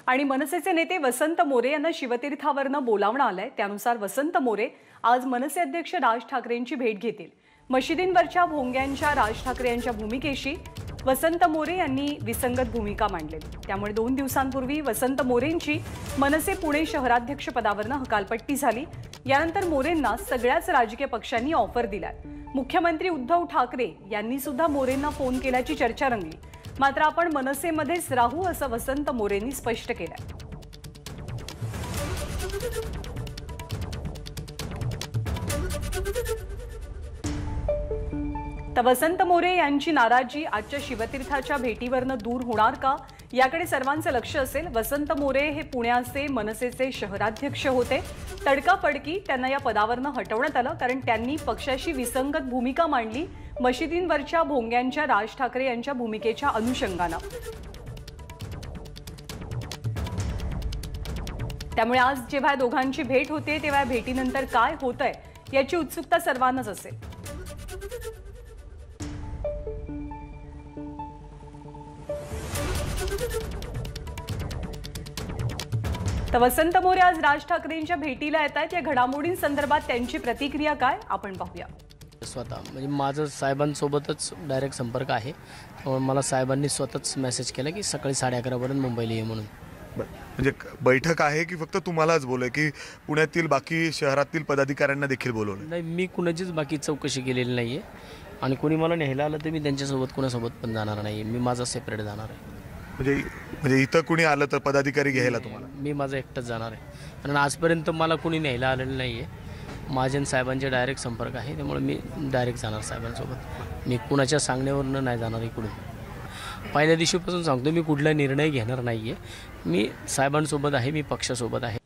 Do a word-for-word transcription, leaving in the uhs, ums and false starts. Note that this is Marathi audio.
आणि मनसेचे नेते वसंत मोरे यांना शिवतीर्थावरनं बोलावणं आलंय। त्यानुसार वसंत मोरे आज मनसे अध्यक्ष राज ठाकरेंची भेट घेतील। मशिदींवरच्या भोंग्यांच्या राज ठाकरे यांच्या भूमिकेशी वसंत मोरे यांनी विसंगत भूमिका मांडलेली। त्यामुळे दोन दिवसांपूर्वी वसंत मोरेंची मनसे पुणे शहराध्यक्ष पदावरनं हकालपट्टी झाली। यानंतर मोरेंना सगळ्याच राजकीय पक्षांनी ऑफर दिलाय। मुख्यमंत्री उद्धव ठाकरे यांनी सुद्धा मोरेंना फोन केल्याची चर्चा रंगली। मात्र आपण मनसेमध्येच राहू असं वसंत मोरेंनी स्पष्ट केलंय। तर वसंत मोरे यांची नाराजी आजच्या शिवतीर्थाच्या भेटीवरनं दूर होणार का, याकडे सर्वांचं लक्ष असेल। वसंत मोरे हे पुण्याचे मनसेचे शहराध्यक्ष होते। तडकाफडकी त्यांना या पदावरनं हटवण्यात आलं, कारण त्यांनी पक्षाशी विसंगत भूमिका मांडली मशिदींवरच्या भोंग्यांच्या राज ठाकरे यांच्या भूमिकेच्या अनुषंगानं। त्यामुळे आज जेव्हा दोघांची भेट होते तेव्हा भेटीनंतर काय होतंय याची उत्सुकता सर्वांनाच असेल। तर वसंत मोरे आज राज ठाकरेंच्या भेटीला येत आहेत। या घडामोडींसंदर्भात त्यांची प्रतिक्रिया काय आपण पाहूया। स्वतः म्हणजे माझं साहेबांसोबतच डायरेक्ट संपर्क आहे। मला साहेबांनी स्वतःच मेसेज केला की सकाळी साडे अकरा पर्यंत मुंबईला ये म्हणून। म्हणजे बैठक आहे की फक्त तुम्हालाच बोलले की पुण्यातील बाकी शहरातील पदाधिकाऱ्यांना देखील बोलवलं? नाही, मी कुणाचीच बाकी चौकशी केलेली नाही आहे आणि कोणी मला न्यायला आलं तर मी त्यांच्यासोबत कुणासोबत पण जाणार नाही। मी माझा सेपरेट जाणार आहे। म्हणजे म्हणजे इथं कुणी आलं तर पदाधिकारी घ्यायला तुम्हाला? मी माझं एकटंच जाणार आहे, कारण आजपर्यंत मला कुणी न्यायला आलेलं नाही आहे। माझे साहेबांचे डायरेक्ट संपर्क आहे, त्यामुळे मी डायरेक्ट जाणार साहेबांसोबत। मी कुणाच्या सांगण्यावरनं नाही जाणार इकडून। पहिल्या दिवशीपासून सांगतो, मी कुठला निर्णय घेणार नाही आहे। मी साहेबांसोबत आहे, मी पक्षासोबत आहे।